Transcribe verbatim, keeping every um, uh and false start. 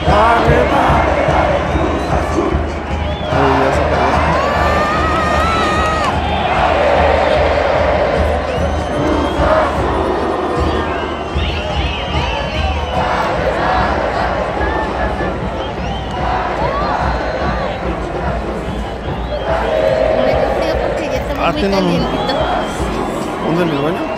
¡Arriba! Uy, ya se cayó. Me dio frío porque ya estaba Ah, muy tiene un- calientito. ¿Dónde en el baño?